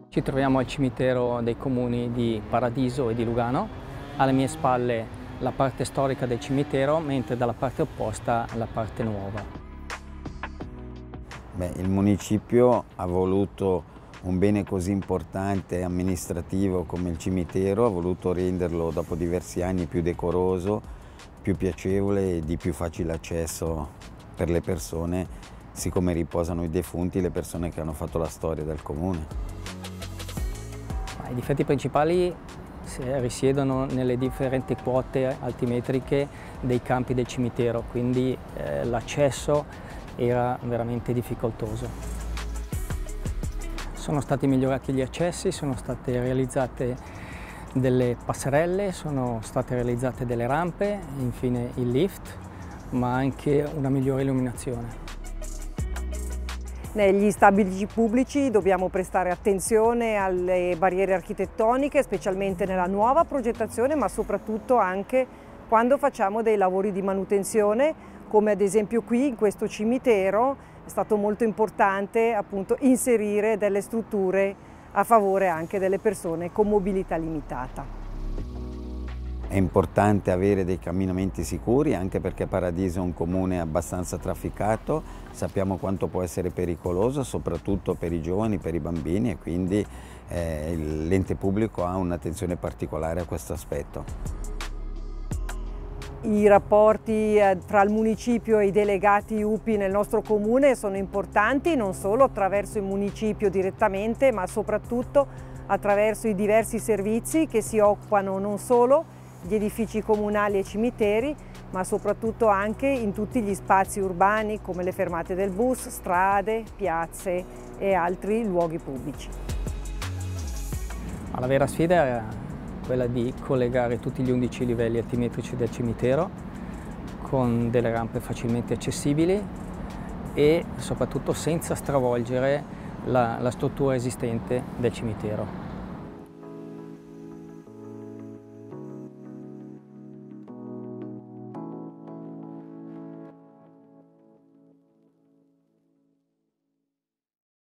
Ci troviamo al cimitero dei comuni di Paradiso e di Lugano. Alle mie spalle la parte storica del cimitero, mentre dalla parte opposta la parte nuova. Il municipio ha voluto un bene così importante e amministrativo come il cimitero, ha voluto renderlo dopo diversi anni più decoroso, più piacevole e di più facile accesso per le persone, siccome riposano i defunti, le persone che hanno fatto la storia del comune. I difetti principali risiedono nelle differenti quote altimetriche dei campi del cimitero, quindi l'accesso era veramente difficoltoso. Sono stati migliorati gli accessi, sono state realizzate delle passerelle, sono state realizzate delle rampe, infine il lift, ma anche una migliore illuminazione. Negli stabilimenti pubblici dobbiamo prestare attenzione alle barriere architettoniche, specialmente nella nuova progettazione, ma soprattutto anche quando facciamo dei lavori di manutenzione, come ad esempio qui in questo cimitero è stato molto importante appunto inserire delle strutture a favore anche delle persone con mobilità limitata. È importante avere dei camminamenti sicuri, anche perché Paradiso è un comune abbastanza trafficato, sappiamo quanto può essere pericoloso, soprattutto per i giovani, per i bambini, e quindi l'ente pubblico ha un'attenzione particolare a questo aspetto. I rapporti tra il municipio e i delegati UPI nel nostro comune sono importanti, non solo attraverso il municipio direttamente, ma soprattutto attraverso i diversi servizi che si occupano non solo di edifici comunali e cimiteri, ma soprattutto anche in tutti gli spazi urbani come le fermate del bus, strade, piazze e altri luoghi pubblici. La vera sfida è quella di collegare tutti gli 11 livelli altimetrici del cimitero con delle rampe facilmente accessibili e soprattutto senza stravolgere la struttura esistente del cimitero.